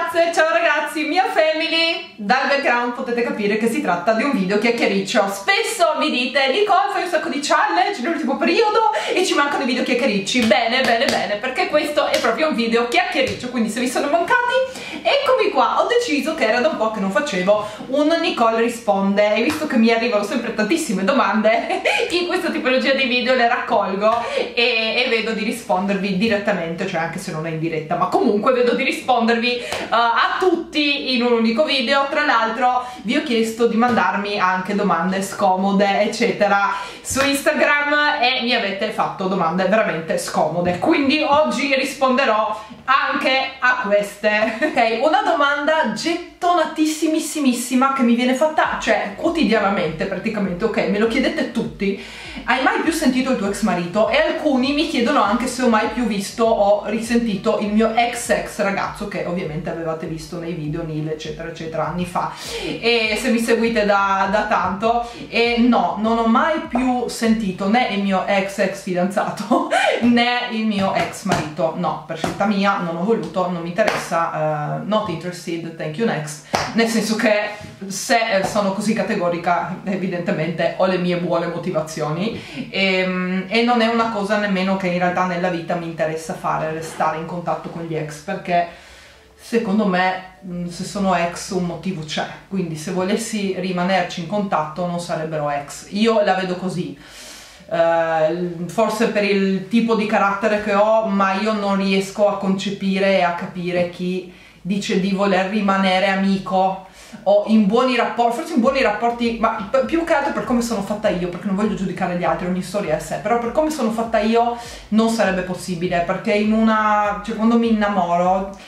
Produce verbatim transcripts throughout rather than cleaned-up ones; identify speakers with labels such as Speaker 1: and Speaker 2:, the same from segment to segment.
Speaker 1: ragazze, ciao ragazzi, mia family. Dal background potete capire che si tratta di un video chiacchiericcio. Spesso mi dite: Nicole, fai un sacco di challenge nell'ultimo periodo e ci mancano i video chiacchiericci. Bene, bene, bene, perché questo è proprio un video chiacchiericcio, quindi se vi sono mancati, eccomi qua. Ho deciso che era da un po' che non facevo un Nicole risponde, e visto che mi arrivano sempre tantissime domande, in questa tipologia di video le raccolgo e, e vedo di rispondervi direttamente, cioè anche se non è in diretta, ma comunque vedo di rispondervi uh, a tutti in un unico video. Tra l'altro vi ho chiesto di mandarmi anche domande scomode eccetera su Instagram e mi avete fatto domande veramente scomode, quindi oggi risponderò anche a queste. Ok, una domanda gettonatissimissimissima che mi viene fatta, cioè quotidianamente praticamente, ok, me lo chiedete tutti: hai mai più sentito il tuo ex marito? E alcuni mi chiedono anche se ho mai più visto o risentito il mio ex ex ragazzo, che ovviamente avevate visto nei video Nil eccetera eccetera anni fa, e se mi seguite da, da tanto. E no, non ho mai più sentito né il mio ex ex fidanzato né il mio ex marito, no, per scelta mia, non ho voluto, non mi interessa, uh, not interested, thank you next, nel senso che se sono così categorica evidentemente ho le mie buone motivazioni e, e non è una cosa nemmeno che in realtà nella vita mi interessa fare, restare in contatto con gli ex, perché secondo me se sono ex un motivo c'è, quindi se volessi rimanerci in contatto non sarebbero ex, io la vedo così. Uh, forse per il tipo di carattere che ho, ma io non riesco a concepire e a capire chi dice di voler rimanere amico o in buoni rapporti, forse in buoni rapporti, ma più che altro per come sono fatta io, perché non voglio giudicare gli altri, ogni storia è a sé, però per come sono fatta io non sarebbe possibile, perché in una, cioè quando mi innamoro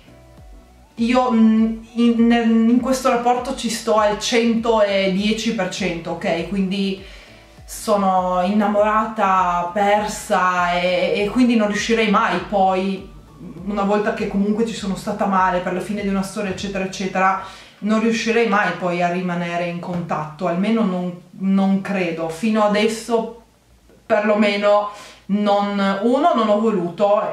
Speaker 1: io in, in questo rapporto ci sto al centodieci per cento, ok? Quindi sono innamorata, persa e, e quindi non riuscirei mai poi, una volta che comunque ci sono stata male per la fine di una storia eccetera eccetera, non riuscirei mai poi a rimanere in contatto, almeno non, non credo, fino adesso perlomeno non, uno non ho voluto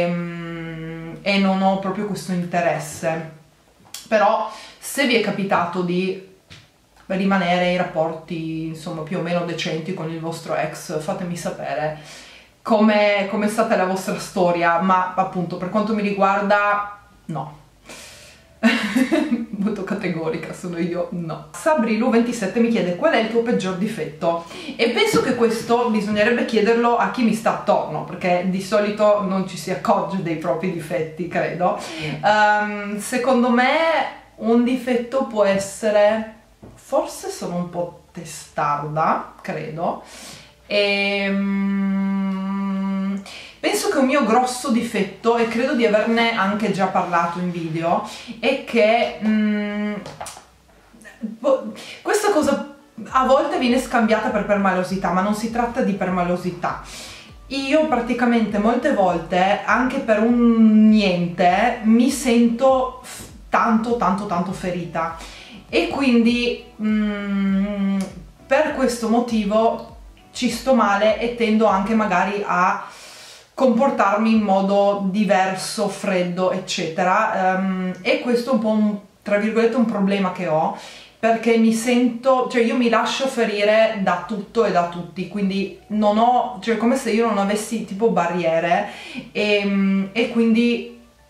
Speaker 1: e, e non ho proprio questo interesse. Però se vi è capitato di rimanere in rapporti insomma più o meno decenti con il vostro ex, fatemi sapere come è stata la vostra storia, ma appunto per quanto mi riguarda no. Molto categorica sono io, no. Sabrilu ventisette mi chiede: qual è il tuo peggior difetto? E penso che questo bisognerebbe chiederlo a chi mi sta attorno, perché di solito non ci si accorge dei propri difetti, credo. Um, secondo me un difetto può essere, forse sono un po' testarda, credo, e um, penso che un mio grosso difetto, e credo di averne anche già parlato in video, è che um, questa cosa a volte viene scambiata per permalosità, ma non si tratta di permalosità. Io praticamente molte volte, anche per un niente, mi sento tanto tanto tanto ferita. E quindi mm, per questo motivo ci sto male e tendo anche magari a comportarmi in modo diverso, freddo, eccetera. Um, e questo è un po' un, tra virgolette, un problema che ho, perché mi sento, cioè io mi lascio ferire da tutto e da tutti, quindi non ho, cioè come se io non avessi tipo barriere e, e quindi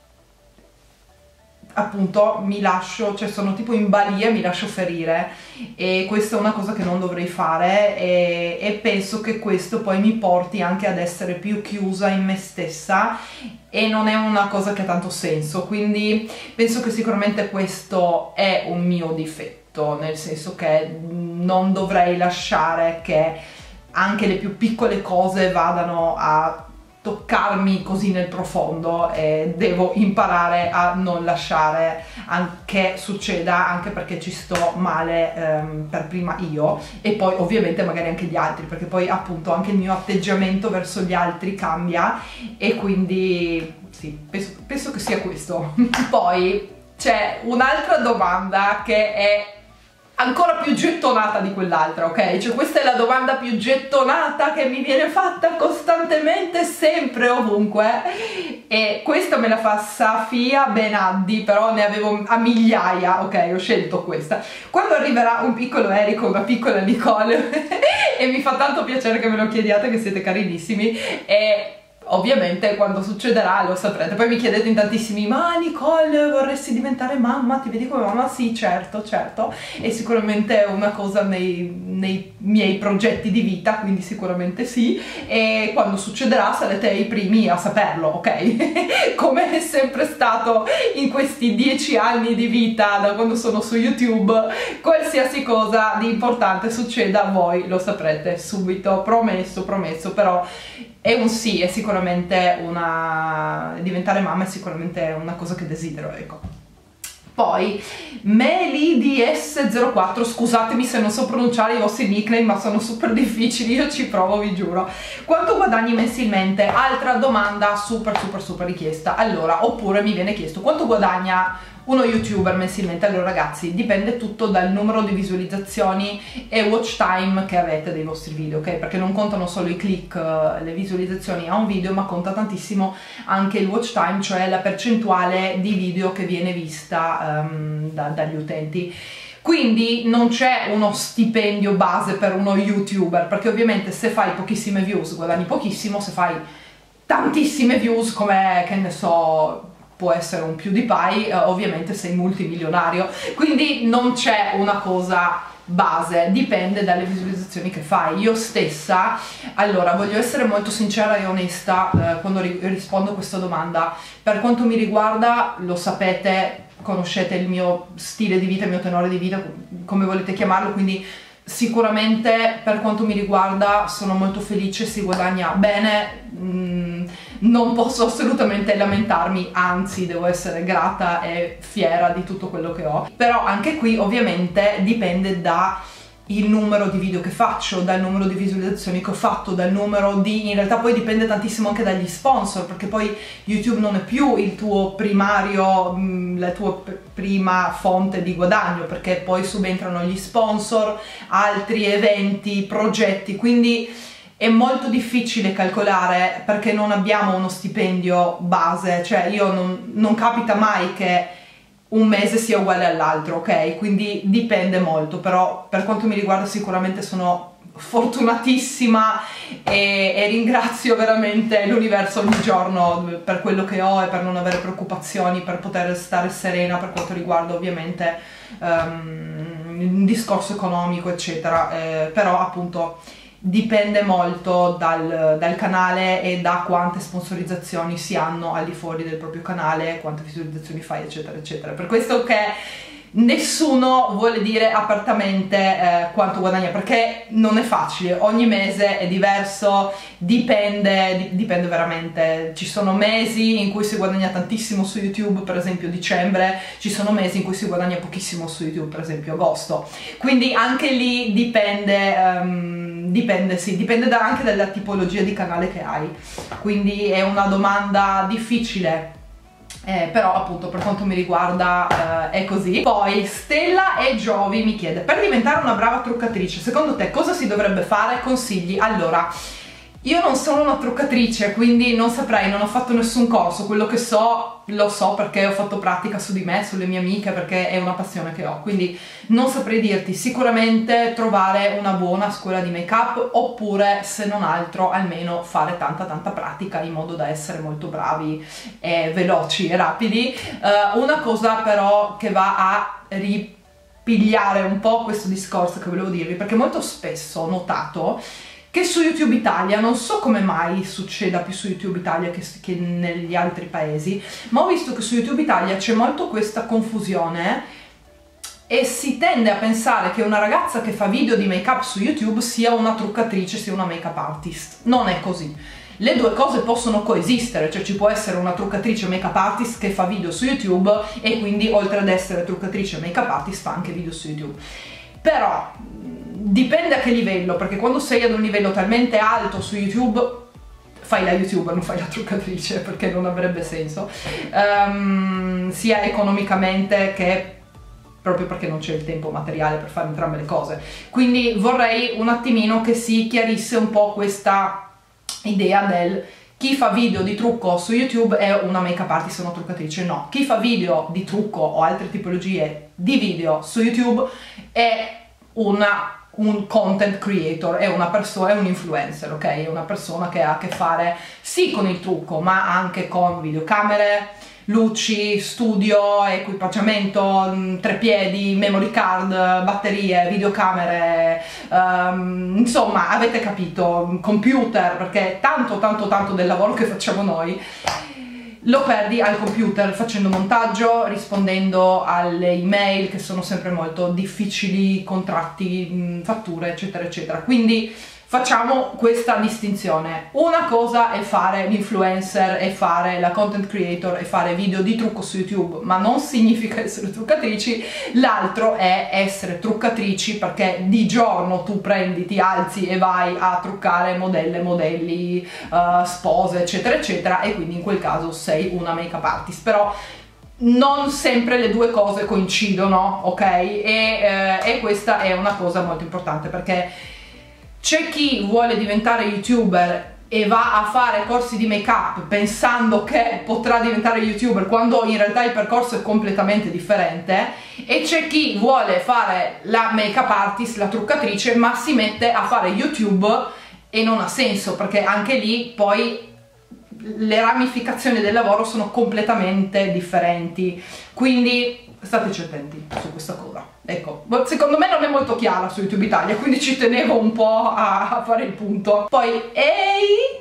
Speaker 1: appunto mi lascio, cioè sono tipo in balia, mi lascio ferire, e questa è una cosa che non dovrei fare e, e penso che questo poi mi porti anche ad essere più chiusa in me stessa e non è una cosa che ha tanto senso, quindi penso che sicuramente questo è un mio difetto, nel senso che non dovrei lasciare che anche le più piccole cose vadano a toccarmi così nel profondo, e devo imparare a non lasciare che succeda, anche perché ci sto male ehm, per prima io e poi ovviamente magari anche gli altri, perché poi appunto anche il mio atteggiamento verso gli altri cambia e quindi sì, penso, penso che sia questo. Poi c'è un'altra domanda che è ancora più gettonata di quell'altra, ok? Cioè questa è la domanda più gettonata che mi viene fatta costantemente, sempre, ovunque, e questa me la fa Safia Benaddi, però ne avevo a migliaia, ok? Ho scelto questa. Quando arriverà un piccolo Erico, una piccola Nicole e mi fa tanto piacere che me lo chiediate, che siete carinissimi, e ovviamente quando succederà lo saprete. Poi mi chiedete in tantissimi: ma Nicole, vorresti diventare mamma? Ti vedi come mamma? Sì, certo, certo, è sicuramente una cosa nei, nei miei progetti di vita, quindi sicuramente sì, e quando succederà sarete i primi a saperlo, ok? Come è sempre stato in questi dieci anni di vita da quando sono su YouTube, qualsiasi cosa di importante succeda voi lo saprete subito, promesso, promesso. Però è un sì, è sicuramente una... diventare mamma è sicuramente una cosa che desidero, ecco. Poi Meli D S zero quattro, scusatemi se non so pronunciare i vostri nickname, ma sono super difficili, io ci provo, vi giuro. Quanto guadagni mensilmente? Altra domanda super super super richiesta. Allora, oppure mi viene chiesto quanto guadagna uno youtuber mensilmente. Allora ragazzi, dipende tutto dal numero di visualizzazioni e watch time che avete dei vostri video, ok? Perché non contano solo i click, le visualizzazioni a un video, ma conta tantissimo anche il watch time, cioè la percentuale di video che viene vista um, da, dagli utenti. Quindi non c'è uno stipendio base per uno youtuber, perché ovviamente se fai pochissime views guadagni pochissimo, se fai tantissime views, come, che ne so, può essere un PewDiePie, eh, ovviamente sei multimilionario. Quindi non c'è una cosa base, dipende dalle visualizzazioni che fai. Io stessa, allora, voglio essere molto sincera e onesta eh, quando ri rispondo a questa domanda. Per quanto mi riguarda, lo sapete, conoscete il mio stile di vita, il mio tenore di vita, come volete chiamarlo, quindi sicuramente per quanto mi riguarda sono molto felice, si guadagna bene, mm, non posso assolutamente lamentarmi, anzi devo essere grata e fiera di tutto quello che ho. Però anche qui ovviamente dipende da il numero di video che faccio, dal numero di visualizzazioni che ho fatto, dal numero di... in realtà poi dipende tantissimo anche dagli sponsor, perché poi YouTube non è più il tuo primario, mh, la tua prima fonte di guadagno, perché poi subentrano gli sponsor, altri eventi, progetti, quindi è molto difficile calcolare, perché non abbiamo uno stipendio base. Cioè io non, non capita mai che un mese sia uguale all'altro, ok? Quindi dipende molto, però per quanto mi riguarda sicuramente sono fortunatissima e, e ringrazio veramente l'universo ogni giorno per quello che ho e per non avere preoccupazioni, per poter stare serena per quanto riguarda ovviamente um, il discorso economico, eccetera. Eh, però appunto dipende molto dal, dal canale e da quante sponsorizzazioni si hanno al di fuori del proprio canale, quante visualizzazioni fai, eccetera eccetera. Per questo che nessuno vuole dire apertamente eh, quanto guadagna, perché non è facile, ogni mese è diverso, dipende, di, dipende veramente. Ci sono mesi in cui si guadagna tantissimo su YouTube, per esempio dicembre, ci sono mesi in cui si guadagna pochissimo su YouTube, per esempio agosto, quindi anche lì dipende, um, dipende, sì, dipende da, anche dalla tipologia di canale che hai, quindi è una domanda difficile. Eh, però appunto per quanto mi riguarda eh, è così. Poi Stella e Giovi mi chiede: per diventare una brava truccatrice secondo te cosa si dovrebbe fare? Consigli? Allora, io non sono una truccatrice, quindi non saprei, non ho fatto nessun corso. Quello che so, lo so perché ho fatto pratica su di me, sulle mie amiche, perché è una passione che ho, quindi non saprei dirti. Sicuramente trovare una buona scuola di make up, oppure se non altro almeno fare tanta tanta pratica in modo da essere molto bravi e veloci e rapidi. Uh, una cosa però che va a ripigliare un po' questo discorso che volevo dirvi, perché molto spesso ho notato che su YouTube Italia, non so come mai succeda più su YouTube Italia che, che negli altri paesi, ma ho visto che su YouTube Italia c'è molto questa confusione e si tende a pensare che una ragazza che fa video di make up su YouTube sia una truccatrice, sia una make up artist. Non è così. Le due cose possono coesistere, cioè ci può essere una truccatrice make up artist che fa video su YouTube e quindi oltre ad essere truccatrice make up artist fa anche video su YouTube. Però dipende a che livello, perché quando sei ad un livello talmente alto su YouTube fai la youtuber, non fai la truccatrice, perché non avrebbe senso, um, sia economicamente che proprio perché non c'è il tempo materiale per fare entrambe le cose. Quindi vorrei un attimino che si chiarisse un po' questa idea del chi fa video di trucco su YouTube è una make-up artist, una truccatrice. No, chi fa video di trucco o altre tipologie di video su YouTube è una, un content creator, è una persona, è un influencer, ok? È una persona che ha a che fare sì con il trucco, ma anche con videocamere, luci, studio, equipaggiamento, treppiedi, memory card, batterie, videocamere, um, insomma avete capito, computer, perché tanto tanto tanto del lavoro che facciamo noi lo perdi al computer facendo montaggio, rispondendo alle email che sono sempre molto difficili, contratti, fatture eccetera eccetera. Quindi facciamo questa distinzione. Una cosa è fare l'influencer e fare la content creator e fare video di trucco su YouTube, ma non significa essere truccatrici. L'altro è essere truccatrici perché di giorno tu prendi, ti alzi e vai a truccare modelle, modelli, uh, spose eccetera eccetera, e quindi in quel caso sei una make-up artist. Però non sempre le due cose coincidono, ok? E, eh, e questa è una cosa molto importante, perché c'è chi vuole diventare youtuber e va a fare corsi di make up pensando che potrà diventare youtuber quando in realtà il percorso è completamente differente, e c'è chi vuole fare la make up artist, la truccatrice, ma si mette a fare YouTube e non ha senso, perché anche lì poi le ramificazioni del lavoro sono completamente differenti. Quindi stateci attenti su questa cosa. Ecco, secondo me non è molto chiara su YouTube Italia, quindi ci tenevo un po' a, a fare il punto. Poi ei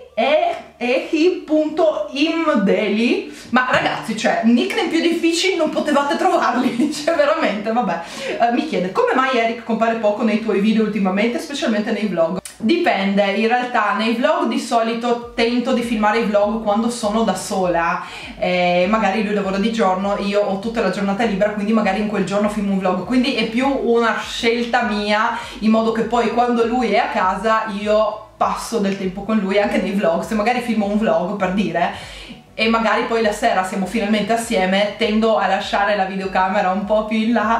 Speaker 1: ehi.imdeli, ma ragazzi, cioè, nickname più difficili non potevate trovarli, cioè veramente, vabbè. Uh, mi chiede, come mai Eric compare poco nei tuoi video ultimamente, specialmente nei vlog? Dipende, in realtà nei vlog di solito tento di filmare i vlog quando sono da sola, eh, magari lui lavora di giorno, io ho tutta la giornata libera, quindi magari in quel giorno filmo un vlog, quindi è più una scelta mia, in modo che poi quando lui è a casa io passo del tempo con lui anche nei vlog. Se magari filmo un vlog, per dire, e magari poi la sera siamo finalmente assieme, tendo a lasciare la videocamera un po' più in là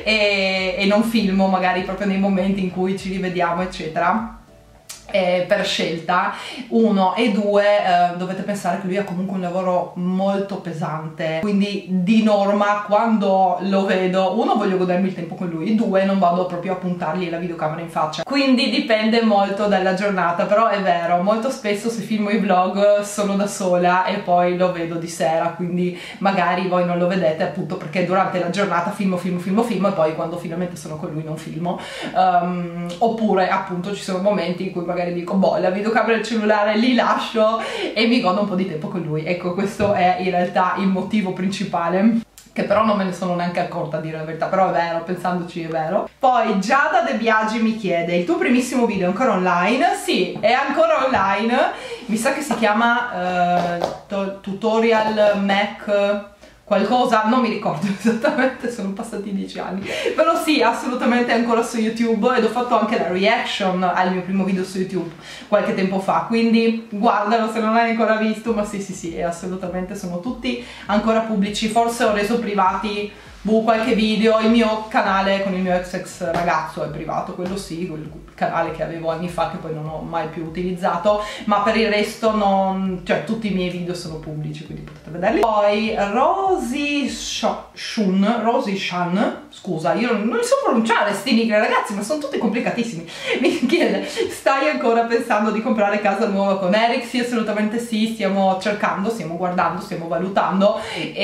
Speaker 1: e, e non filmo magari proprio nei momenti in cui ci rivediamo eccetera. Eh, per scelta, uno, e due, eh, dovete pensare che lui ha comunque un lavoro molto pesante, quindi di norma quando lo vedo, uno, voglio godermi il tempo con lui, due, non vado proprio a puntargli la videocamera in faccia. Quindi dipende molto dalla giornata, però è vero, molto spesso se filmo i vlog sono da sola e poi lo vedo di sera, quindi magari voi non lo vedete appunto perché durante la giornata filmo, filmo, filmo, filmo e poi quando finalmente sono con lui non filmo. Um, oppure appunto ci sono momenti in cui magari dico boh, la videocamera del cellulare li lascio e mi godo un po' di tempo con lui. Ecco, questo è in realtà il motivo principale, che però non me ne sono neanche accorta a dire la verità, però è vero, pensandoci è vero. Poi Giada De Biagi mi chiede, il tuo primissimo video è ancora online? Sì, è ancora online, mi sa che si chiama uh, Tutorial Mac qualcosa, non mi ricordo esattamente, sono passati dieci anni, però sì, assolutamente è ancora su YouTube, ed ho fatto anche la reaction al mio primo video su YouTube qualche tempo fa, quindi guardalo se non l'hai ancora visto. Ma sì sì sì, è assolutamente, sono tutti ancora pubblici, forse ho reso privati boh, qualche video. Il mio canale con il mio ex ex ragazzo è privato, quello sì, quel canale che avevo anni fa che poi non ho mai più utilizzato, ma per il resto non, cioè tutti i miei video sono pubblici, quindi potete vederli. Poi Rosy Shun, Rosy Shan, scusa, io non li so pronunciare sti nickname ragazzi, ma sono tutti complicatissimi, mi chiede, stai ancora pensando di comprare casa nuova con Eric? Sì, assolutamente sì, stiamo cercando, stiamo guardando, stiamo valutando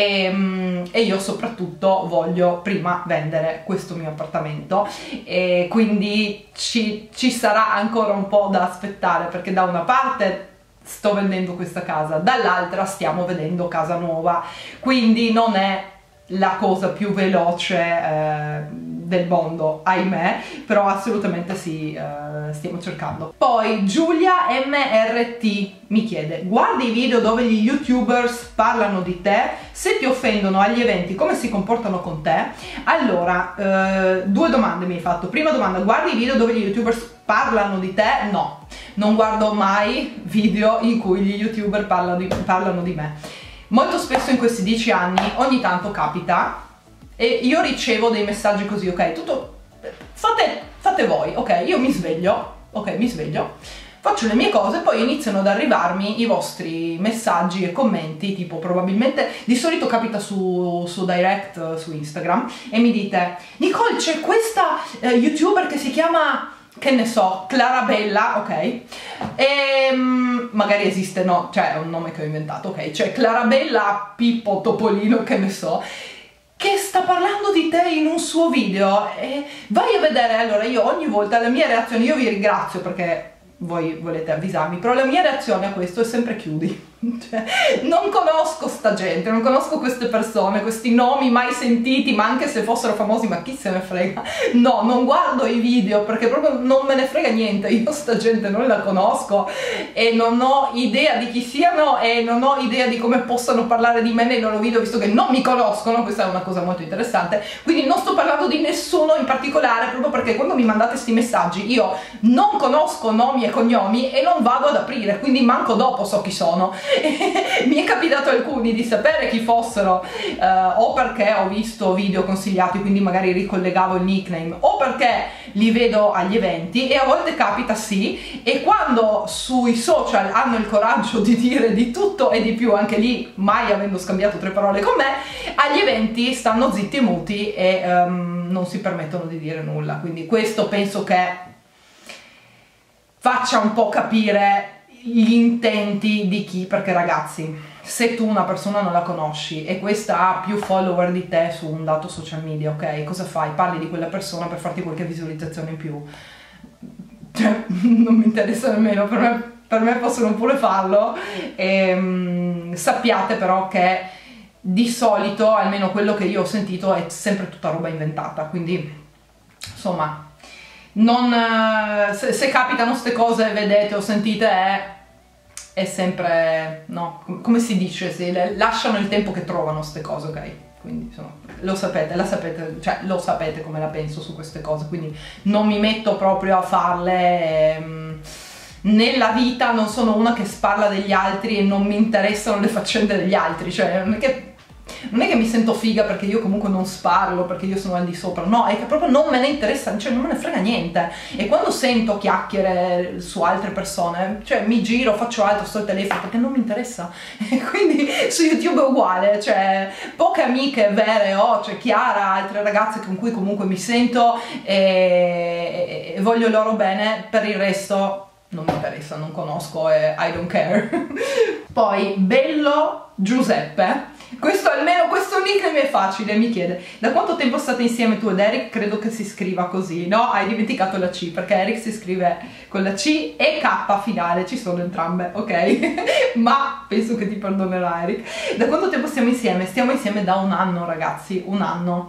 Speaker 1: e, e io soprattutto voglio prima vendere questo mio appartamento, e quindi ci, ci sarà ancora un po' da aspettare, perché da una parte sto vendendo questa casa, dall'altra stiamo vedendo casa nuova, quindi non è la cosa più veloce eh, del mondo, ahimè, però assolutamente sì, eh, stiamo cercando. Poi Giulia M R T mi chiede, guardi i video dove gli youtubers parlano di te? Se ti offendono agli eventi, come si comportano con te? Allora, eh, due domande mi hai fatto. Prima domanda, guardi i video dove gli youtubers parlano di te? No, non guardo mai video in cui gli youtuber parlano di, parlano di me. Molto spesso in questi dieci anni ogni tanto capita, e io ricevo dei messaggi così, ok, tutto, fate, fate voi, ok, io mi sveglio, ok, mi sveglio, faccio le mie cose, poi iniziano ad arrivarmi i vostri messaggi e commenti, tipo probabilmente, di solito capita su, su direct, su Instagram, e mi dite, Nicole, c'è questa eh, youtuber che si chiama, che ne so, Clarabella, ok, e um, magari esiste, no, cioè è un nome che ho inventato, ok, cioè Clarabella Pippo Topolino, che ne so, che sta parlando di te in un suo video, e vai a vedere. Allora io ogni volta la mia reazione, io vi ringrazio perché voi volete avvisarmi, però la mia reazione a questo è sempre chiudi. Cioè, non conosco sta gente, non conosco queste persone, questi nomi mai sentiti, ma anche se fossero famosi, ma chi se ne frega? No, non guardo i video perché proprio non me ne frega niente, io sta gente non la conosco e non ho idea di chi siano e non ho idea di come possano parlare di me nei loro video, visto che non mi conoscono. Questa è una cosa molto interessante, quindi non sto parlando di nessuno in particolare, proprio perché quando mi mandate questi messaggi io non conosco nomi e cognomi e non vado ad aprire, quindi manco dopo so chi sono. Mi è capitato alcuni di sapere chi fossero, eh, o perché ho visto video consigliati, quindi magari ricollegavo il nickname, o perché li vedo agli eventi, e a volte capita sì, e quando sui social hanno il coraggio di dire di tutto e di più, anche lì mai avendo scambiato tre parole con me, agli eventi stanno zitti e muti e um, non si permettono di dire nulla. Quindi questo penso che faccia un po' capire gli intenti di chi, perché ragazzi, se tu una persona non la conosci e questa ha più follower di te su un dato social media, ok, cosa fai? Parli di quella persona per farti qualche visualizzazione in più, cioè non mi interessa nemmeno, per me, per me possono pure farlo. E, um, sappiate però che di solito, almeno quello che io ho sentito, è sempre tutta roba inventata, quindi insomma non, se, se capitano queste cose, vedete o sentite, è è sempre, no, come si dice, si lasciano il tempo che trovano queste cose, ok? Quindi insomma, lo sapete, la sapete, cioè lo sapete come la penso su queste cose, quindi non mi metto proprio a farle. Ehm, nella vita non sono una che parla degli altri e non mi interessano le faccende degli altri, cioè non è che non è che mi sento figa perché io comunque non sparlo, perché io sono al di sopra, no, è che proprio non me ne interessa, cioè non me ne frega niente. E quando sento chiacchiere su altre persone, cioè mi giro, faccio altro, sto al telefono perché non mi interessa. E quindi su YouTube è uguale, cioè poche amiche vere ho, c'è Chiara, altre ragazze con cui comunque mi sento e, e voglio loro bene, per il resto non mi interessa, non conosco e I don't care. Poi Bello Giuseppe, questo almeno questo nickname è facile, mi chiede: da quanto tempo state insieme tu ed Eric? Credo che si scriva così, no? Hai dimenticato la C, perché Eric si scrive con la C e K finale, ci sono entrambe, ok? Ma penso che ti perdonerà Eric. Da quanto tempo stiamo insieme? Stiamo insieme da un anno, ragazzi, un anno,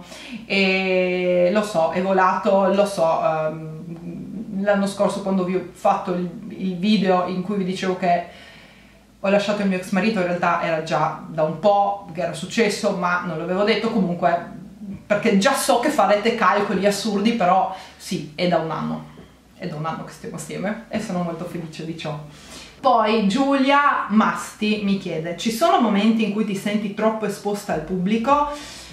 Speaker 1: e lo so, è volato, lo so. um, L'anno scorso, quando vi ho fatto il, il video in cui vi dicevo che ho lasciato il mio ex marito, in realtà era già da un po' che era successo, ma non l'avevo detto comunque, perché già so che farete calcoli assurdi, però sì, è da un anno, è da un anno che stiamo assieme e sono molto felice di ciò. Poi Giulia Masti mi chiede: ci sono momenti in cui ti senti troppo esposta al pubblico?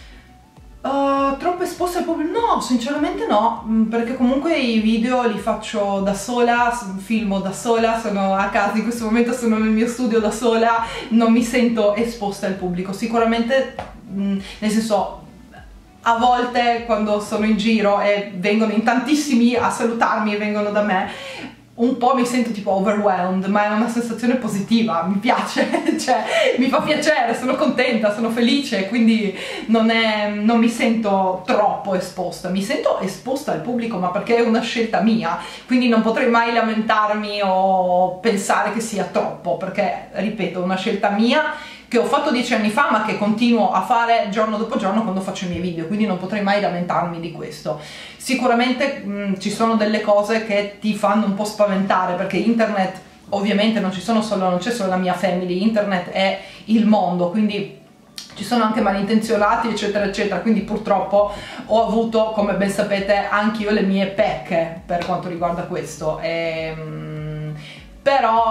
Speaker 1: Uh, troppo esposta al pubblico? No, sinceramente no, perché comunque i video li faccio da sola, filmo da sola, sono a casa, in questo momento sono nel mio studio da sola, non mi sento esposta al pubblico. Sicuramente, mh, nel senso, a volte quando sono in giro e vengono in tantissimi a salutarmi e vengono da me, un po' mi sento tipo overwhelmed, ma è una sensazione positiva, mi piace, cioè mi fa piacere, sono contenta, sono felice, quindi non, è, non mi sento troppo esposta, mi sento esposta al pubblico, ma perché è una scelta mia, quindi non potrei mai lamentarmi o pensare che sia troppo, perché, ripeto, è una scelta mia che ho fatto dieci anni fa, ma che continuo a fare giorno dopo giorno quando faccio i miei video, quindi non potrei mai lamentarmi di questo. Sicuramente mh, ci sono delle cose che ti fanno un po' spaventare, perché internet, ovviamente non ci sono solo, non c'è solo la mia family, internet è il mondo, quindi ci sono anche malintenzionati eccetera eccetera, quindi purtroppo ho avuto, come ben sapete, anch'io le mie pecche per quanto riguarda questo, e, mh, però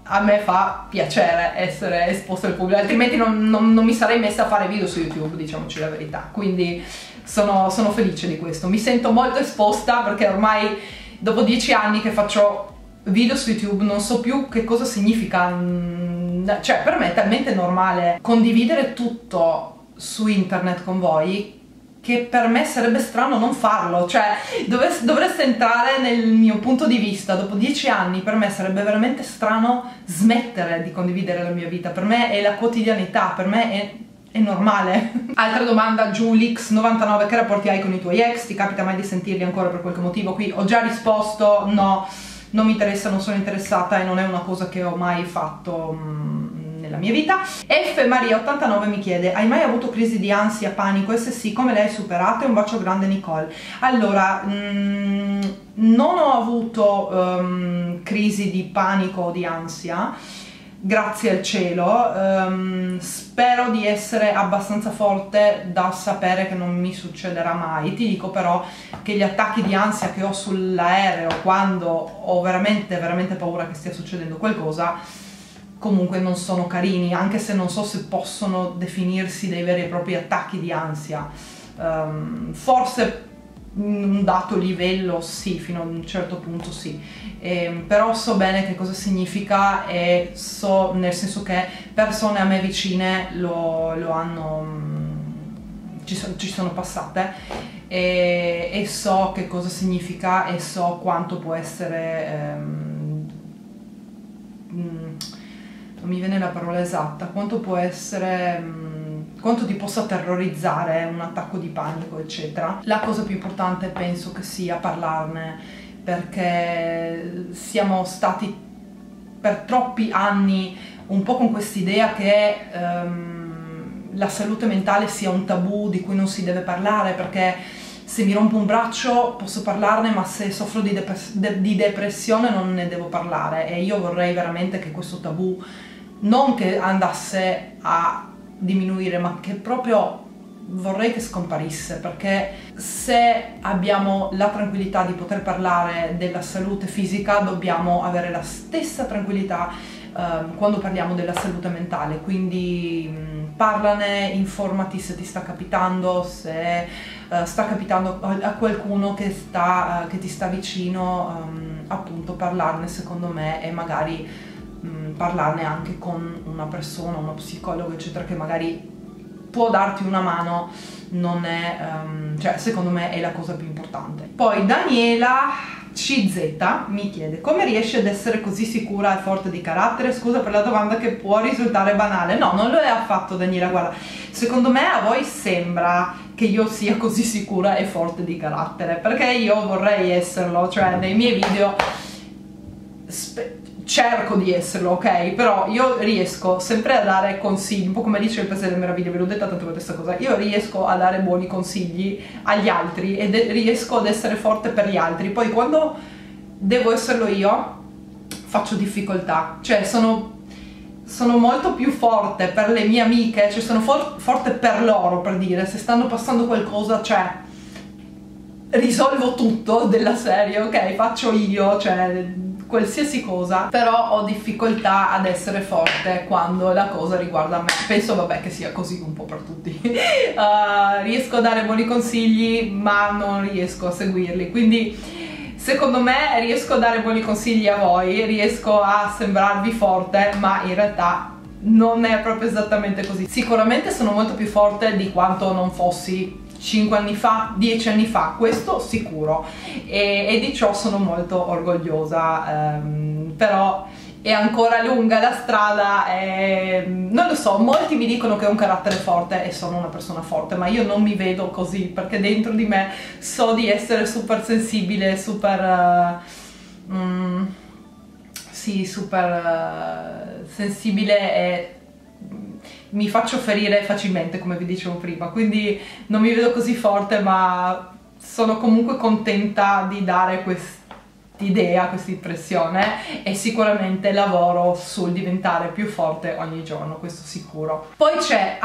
Speaker 1: a me fa piacere essere esposta al pubblico, altrimenti non, non, non mi sarei messa a fare video su YouTube, diciamoci la verità. Quindi sono, sono felice di questo, mi sento molto esposta perché ormai dopo dieci anni che faccio video su YouTube non so più che cosa significa, cioè per me è talmente normale condividere tutto su internet con voi che per me sarebbe strano non farlo, cioè dovesse, dovreste entrare nel mio punto di vista. Dopo dieci anni per me sarebbe veramente strano smettere di condividere la mia vita, per me è la quotidianità, per me è, è normale. Altra domanda, Julix novantanove, che rapporti hai con i tuoi ex? Ti capita mai di sentirli ancora per qualche motivo? Qui ho già risposto, no, non mi interessa, non sono interessata e non è una cosa che ho mai fatto mm, nella mia vita. F Maria ottantanove mi chiede: hai mai avuto crisi di ansia, panico? E se sì, come le hai superate? Un bacio grande, Nicole. Allora, mh, non ho avuto um, crisi di panico o di ansia, grazie al cielo. Um, spero di essere abbastanza forte da sapere che non mi succederà mai. Ti dico però che gli attacchi di ansia che ho sull'aereo quando ho veramente veramente paura che stia succedendo qualcosa comunque non sono carini, anche se non so se possono definirsi dei veri e propri attacchi di ansia. Um, forse in un dato livello sì, fino ad un certo punto sì, e, però so bene che cosa significa e so, nel senso che persone a me vicine lo, lo hanno, ci, so, ci sono passate e, e so che cosa significa e so quanto può essere um, non mi viene la parola esatta, quanto può essere, mh, quanto ti possa terrorizzare un attacco di panico, eccetera. La cosa più importante penso che sia parlarne, perché siamo stati per troppi anni un po' con quest'idea che um, la salute mentale sia un tabù di cui non si deve parlare, perché se mi rompo un braccio posso parlarne, ma se soffro di, dep de di depressione non ne devo parlare. E io vorrei veramente che questo tabù non che andasse a diminuire, ma che proprio vorrei che scomparisse, perché se abbiamo la tranquillità di poter parlare della salute fisica dobbiamo avere la stessa tranquillità uh, quando parliamo della salute mentale. Quindi mh, parlane, informati se ti sta capitando, se uh, sta capitando a qualcuno che, sta, uh, che ti sta vicino, um, appunto parlarne secondo me, e magari parlarne anche con una persona, uno psicologo eccetera, che magari può darti una mano, non è, um, cioè secondo me è la cosa più importante. Poi Daniela C Z mi chiede: come riesci ad essere così sicura e forte di carattere? Scusa per la domanda che può risultare banale. No, non lo è affatto, Daniela, guarda, secondo me a voi sembra che io sia così sicura e forte di carattere, perché io vorrei esserlo, cioè nei miei video cerco di esserlo, ok? Però io riesco sempre a dare consigli, un po' come dice il Paese delle Meraviglie, ve l'ho detta tante volte questa cosa, io riesco a dare buoni consigli agli altri e riesco ad essere forte per gli altri. Poi quando devo esserlo io faccio difficoltà, cioè sono, sono molto più forte per le mie amiche, cioè sono for forte per loro, per dire, se stanno passando qualcosa, cioè risolvo tutto della serie, ok? Faccio io, cioè qualsiasi cosa, però ho difficoltà ad essere forte quando la cosa riguarda me. Penso vabbè che sia così un po' per tutti. uh, riesco a dare buoni consigli ma non riesco a seguirli, quindi secondo me riesco a dare buoni consigli a voi, riesco a sembrarvi forte, ma in realtà non è proprio esattamente così. Sicuramente sono molto più forte di quanto non fossi cinque anni fa, dieci anni fa, questo sicuro, e, e di ciò sono molto orgogliosa, ehm, però è ancora lunga la strada e non lo so, molti mi dicono che ho un carattere forte e sono una persona forte, ma io non mi vedo così, perché dentro di me so di essere super sensibile, super uh, mm, sì, super uh, sensibile e mi faccio ferire facilmente, come vi dicevo prima, quindi non mi vedo così forte, ma sono comunque contenta di dare quest'idea, questa impressione, e sicuramente lavoro sul diventare più forte ogni giorno, questo sicuro. Poi c'è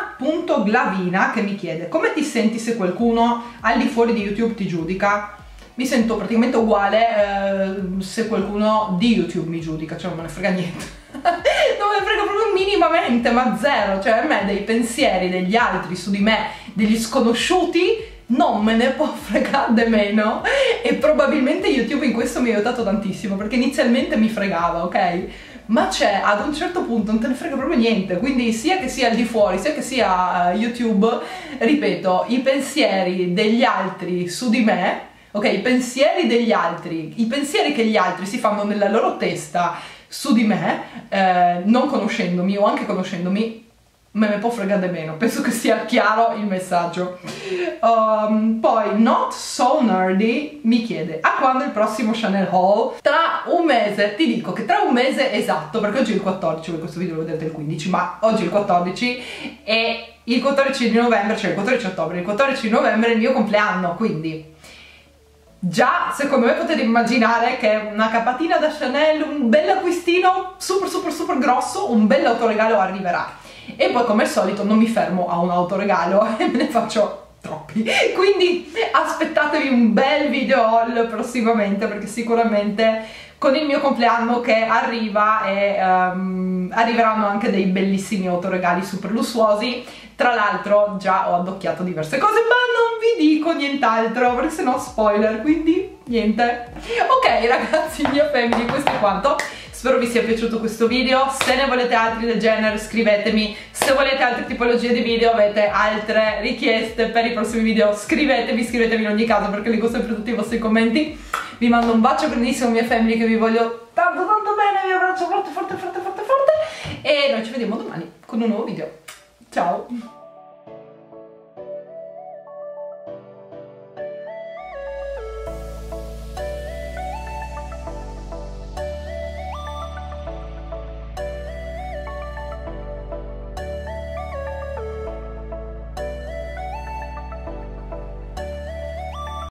Speaker 1: Ania.glavina che mi chiede: come ti senti se qualcuno al di fuori di YouTube ti giudica? mi sento praticamente uguale eh, se qualcuno di YouTube mi giudica, cioè non me ne frega niente. Non me ne frega proprio minimamente, ma zero. Cioè a me dei pensieri degli altri su di me, degli sconosciuti, non me ne può fregare di meno. E probabilmente YouTube in questo mi ha aiutato tantissimo, perché inizialmente mi fregava, ok? Ma c'è, ad un certo punto non te ne frega proprio niente, quindi sia che sia al di fuori, sia che sia uh, YouTube, ripeto, i pensieri degli altri su di me, ok, i pensieri degli altri, i pensieri che gli altri si fanno nella loro testa su di me, eh, non conoscendomi o anche conoscendomi, me ne può fregare di meno. Penso che sia chiaro il messaggio. Um, poi Not So Nerdy mi chiede: a quando il prossimo Chanel haul? Tra un mese, ti dico che tra un mese esatto, perché oggi è il quattordici, voi questo video lo vedete il quindici, ma oggi è il quattordici e il quattordici di novembre, cioè il quattordici ottobre, il quattordici di novembre è il mio compleanno, quindi già secondo me potete immaginare che una capatina da Chanel, un bel acquistino super super super grosso, un bel autoregalo arriverà. E poi come al solito non mi fermo a un autoregalo e me ne faccio troppi, quindi aspettatevi un bel video haul prossimamente, perché sicuramente con il mio compleanno che arriva e, um, arriveranno anche dei bellissimi autoregali super lussuosi. Tra l'altro già ho addocchiato diverse cose, ma non vi dico nient'altro perché sennò spoiler, quindi niente. Ok ragazzi, mia family, questo è quanto. Spero vi sia piaciuto questo video. Se ne volete altri del genere scrivetemi. Se volete altre tipologie di video, avete altre richieste per i prossimi video, scrivetemi, scrivetemi in ogni caso, perché leggo sempre tutti i vostri commenti. Vi mando un bacio grandissimo mia family, che vi voglio tanto tanto bene, vi abbraccio forte forte forte forte forte e noi ci vediamo domani con un nuovo video.